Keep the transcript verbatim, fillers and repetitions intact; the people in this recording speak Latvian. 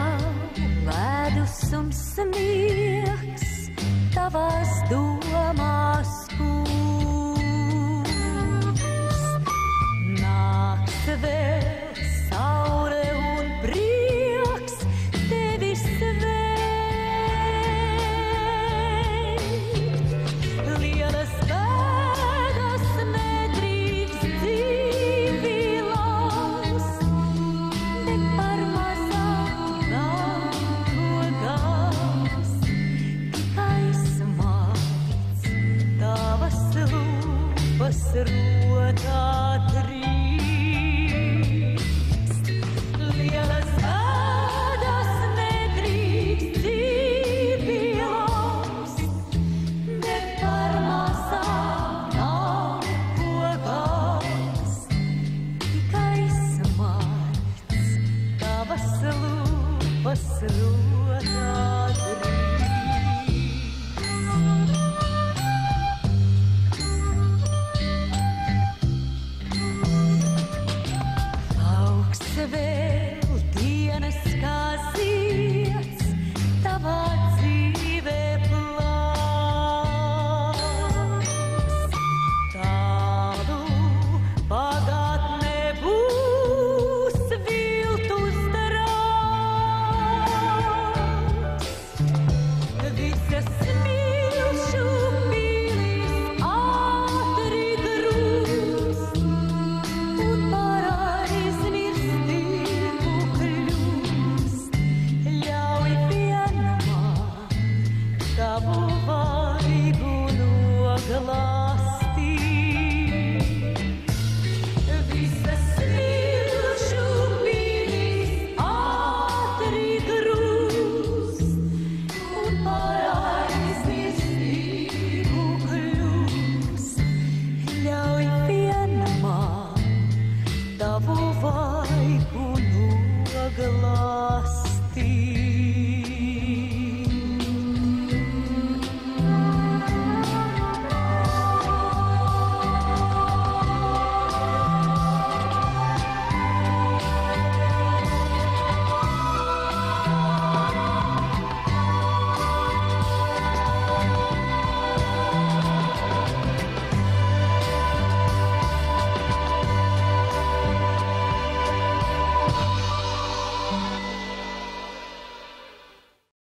ledus un smiegs tavās domās kūst. Nāks vēl saule un prieks tevi sveikt. Lielas bēdas nedrīkst dzīvi laust, bet par mazām nāko gāst. Tikai smārds tavas lūpas rotā trīkst. Lielas bēdas nedrīkst dzīvi laust, bet par mazām nāko gāst. Tikai smārds tavas lūpas rotā trīkst.